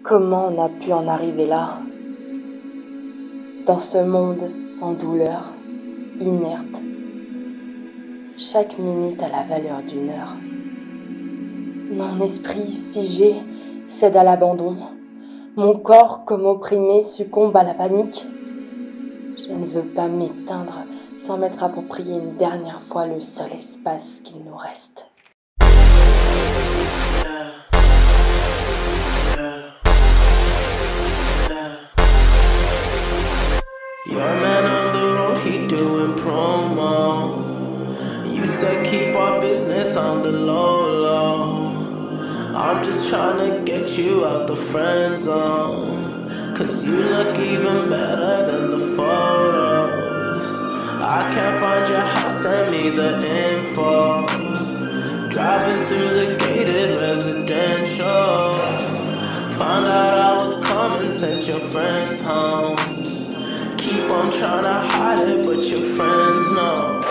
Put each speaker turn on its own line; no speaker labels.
Comment on a pu en arriver là? Dans ce monde en douleur, inerte, chaque minute a la valeur d'une heure. Mon esprit figé cède à l'abandon. Mon corps, comme opprimé, succombe à la panique. Je ne veux pas m'éteindre sans m'être approprié une dernière fois le seul espace qu'il nous reste.
Your man on the road, he doing promo. You said keep our business on the low. I'm just trying to get you out the friend zone, 'cause you look even better than the photos. I can't find your house, send me the info. Driving through the gated residential, found out I was coming, sent your friends home. Keep on trying to hide it, but your friends know.